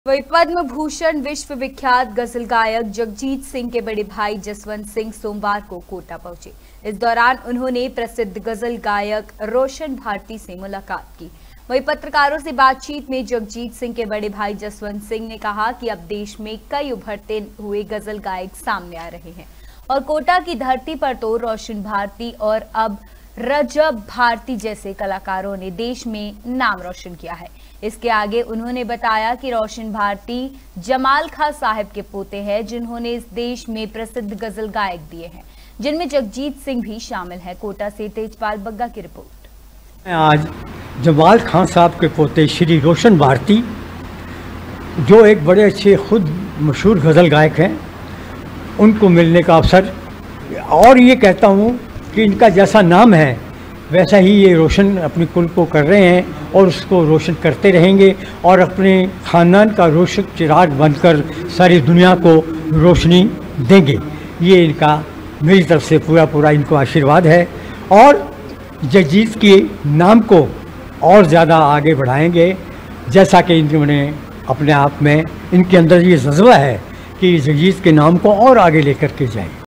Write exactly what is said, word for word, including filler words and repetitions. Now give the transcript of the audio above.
वही पद्म भूषण विश्व विख्यात गजल गायक जगजीत सिंह के बड़े भाई जसवंत सिंह सोमवार को कोटा पहुंचे। इस दौरान उन्होंने प्रसिद्ध गजल गायक रोशन भारती से मुलाकात की। वही पत्रकारों से बातचीत में जगजीत सिंह के बड़े भाई जसवंत सिंह ने कहा कि अब देश में कई उभरते हुए गजल गायक सामने आ रहे हैं और कोटा की धरती पर तो रोशन भारती और अब रजब भारती जैसे कलाकारों ने देश में नाम रोशन किया है। इसके आगे उन्होंने बताया कि रोशन भारती जमाल खां साहब के पोते हैं, जिन्होंने इस देश में प्रसिद्ध गजल गायक दिए हैं, जिनमें जगजीत सिंह भी शामिल है। कोटा से तेजपाल बग्गा की रिपोर्ट। आज जमाल खां साहब के पोते श्री रोशन भारती, जो एक बड़े अच्छे खुद मशहूर गज़ल गायक हैं, उनको मिलने का अवसर, और ये कहता हूँ कि इनका जैसा नाम है वैसा ही ये रोशन अपनी कुल को कर रहे हैं और उसको रोशन करते रहेंगे और अपने ख़ानदान का रोशन चिराग बनकर सारी दुनिया को रोशनी देंगे। ये इनका मेरी तरफ से पूरा पूरा इनको आशीर्वाद है और जगजीत के नाम को और ज़्यादा आगे बढ़ाएंगे, जैसा कि इन्होंने अपने आप में, इनके अंदर ये जज्बा है कि जगजीत के नाम को और आगे लेकर के जाएं।